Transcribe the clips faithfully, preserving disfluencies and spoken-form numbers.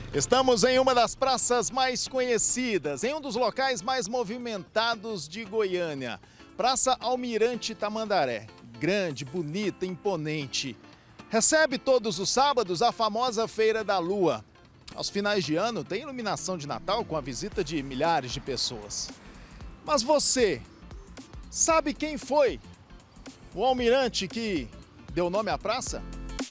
Estamos em uma das praças mais conhecidas, em um dos locais mais movimentados de Goiânia. Praça Almirante Tamandaré. Grande, bonita, imponente. Recebe todos os sábados a famosa Feira da Lua. Aos finais de ano tem iluminação de Natal com a visita de milhares de pessoas. Mas você sabe quem foi o almirante que deu nome à praça?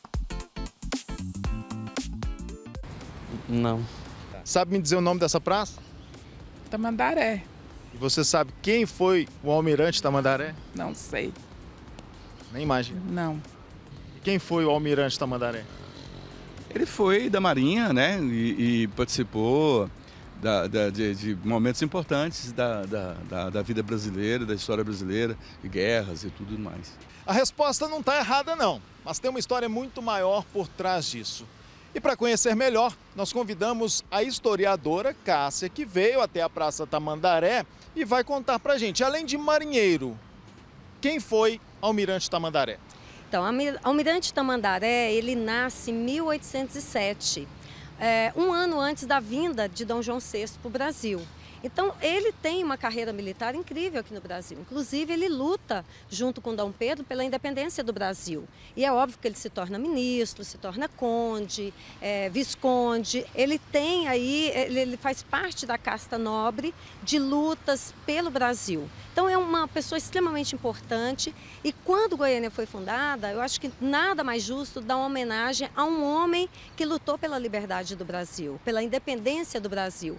Não. Sabe me dizer o nome dessa praça? Tamandaré. E você sabe quem foi o almirante Tamandaré? Não sei. Nem imagino. Não. E quem foi o almirante Tamandaré? Ele foi da Marinha, né? E, e participou da, da, de, de momentos importantes da, da, da, da vida brasileira, da história brasileira, de guerras e tudo mais. A resposta não está errada não, mas tem uma história muito maior por trás disso. E para conhecer melhor, nós convidamos a historiadora Cássia, que veio até a Praça Tamandaré e vai contar para a gente, além de marinheiro, quem foi Almirante Tamandaré? Então, Almirante Tamandaré, ele nasce em mil oitocentos e sete, é, um ano antes da vinda de Dom João sexto para o Brasil. Então, ele tem uma carreira militar incrível aqui no Brasil. Inclusive, ele luta junto com Dom Pedro pela independência do Brasil. E é óbvio que ele se torna ministro, se torna conde, é, visconde. Ele tem aí, ele, ele faz parte da casta nobre de lutas pelo Brasil. Então, é uma pessoa extremamente importante. E quando Goiânia foi fundada, eu acho que nada mais justo dar uma homenagem a um homem que lutou pela liberdade do Brasil, pela independência do Brasil.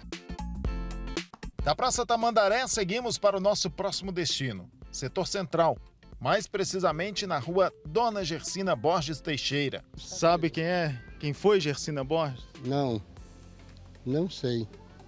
Da Praça Tamandaré, seguimos para o nosso próximo destino, setor central, mais precisamente na rua Dona Gersina Borges Teixeira. Sabe quem é? Quem foi Gersina Borges? Não, não sei.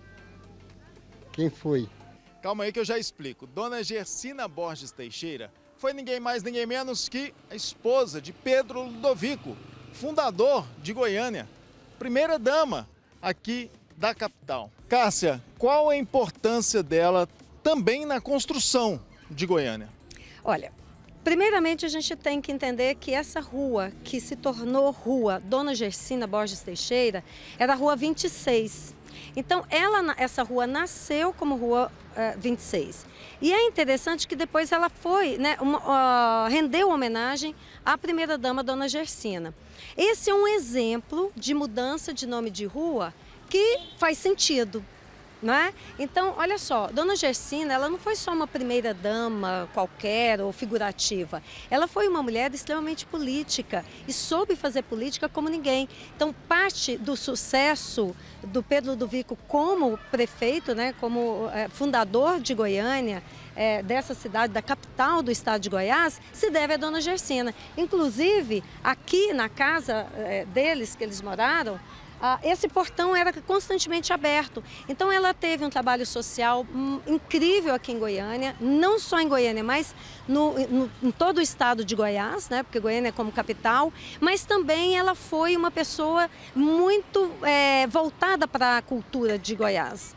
Quem foi? Calma aí que eu já explico. Dona Gersina Borges Teixeira foi ninguém mais, ninguém menos que a esposa de Pedro Ludovico, fundador de Goiânia, primeira dama aqui da capital. Cássia, qual a importância dela também na construção de Goiânia? Olha, primeiramente a gente tem que entender que essa rua que se tornou rua Dona Gersina Borges Teixeira era a rua vinte e seis. Então, ela, essa rua nasceu como rua uh, vinte e seis. E é interessante que depois ela foi, né, uma, uh, rendeu homenagem à primeira-dama Dona Gersina. Esse é um exemplo de mudança de nome de rua que faz sentido, não é? Então, olha só, Dona Gersina, ela não foi só uma primeira-dama qualquer ou figurativa. Ela foi uma mulher extremamente política e soube fazer política como ninguém. Então, parte do sucesso do Pedro Ludovico como prefeito, né, como é, fundador de Goiânia, é, dessa cidade, da capital do estado de Goiás, se deve a Dona Gersina. Inclusive, aqui na casa é, deles, que eles moraram, Ah, esse portão era constantemente aberto. Então ela teve um trabalho social hum, incrível aqui em Goiânia, não só em Goiânia, mas no, no, em todo o estado de Goiás, né, porque Goiânia é como capital, mas também ela foi uma pessoa muito é, voltada para a cultura de Goiás.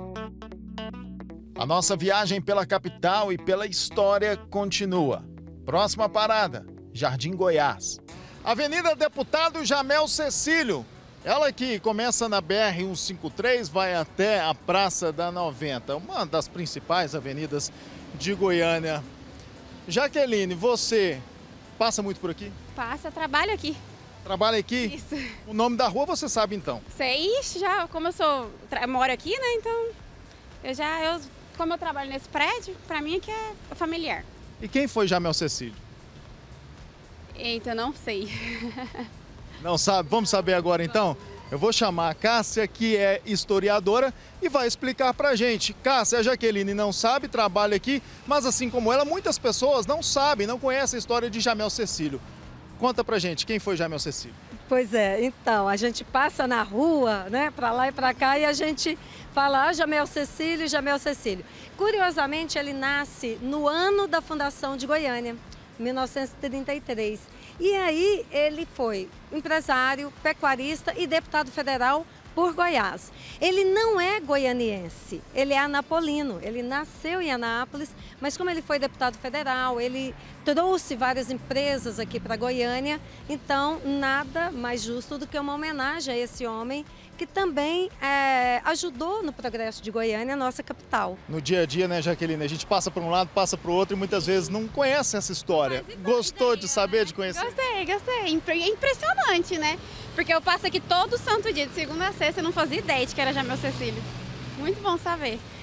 A nossa viagem pela capital e pela história continua. Próxima parada, Jardim Goiás. Avenida Deputado Jamel Cecílio. Ela que começa na B R cento e cinquenta e três, vai até a Praça da noventa, uma das principais avenidas de Goiânia. Jaqueline, você passa muito por aqui? Passa, trabalho aqui. Trabalha aqui? Isso. O nome da rua você sabe então? Sei, ixi, já, como eu sou, tra- moro aqui, né, então, eu já, eu, como eu trabalho nesse prédio, pra mim aqui é familiar. E quem foi Jamel Cecílio? Eita, eu não sei. Não sabe? Vamos saber agora então? Eu vou chamar a Cássia, que é historiadora, e vai explicar pra gente. Cássia, a Jaqueline não sabe, trabalha aqui, mas assim como ela, muitas pessoas não sabem, não conhecem a história de Jamel Cecílio. Conta pra gente, quem foi Jamel Cecílio? Pois é, então, a gente passa na rua, né, pra lá e pra cá, e a gente fala, ah, Jamel Cecílio, Jamel Cecílio. Curiosamente, ele nasce no ano da fundação de Goiânia, mil novecentos e trinta e três. E aí ele foi empresário, pecuarista e deputado federal por Goiás. Ele não é goianiense, ele é anapolino, ele nasceu em Anápolis, mas como ele foi deputado federal, ele trouxe várias empresas aqui para Goiânia, então nada mais justo do que uma homenagem a esse homem que também é, ajudou no progresso de Goiânia, nossa capital. No dia a dia, né, Jaqueline, a gente passa por um lado, passa para o outro e muitas vezes não conhece essa história. Gostou de saber, de conhecer? Gostei, gostei. É impressionante, né? Porque eu passo aqui todo santo dia, de segunda a sexta, eu não fazia ideia de que era Jamil Cecílio. Muito bom saber.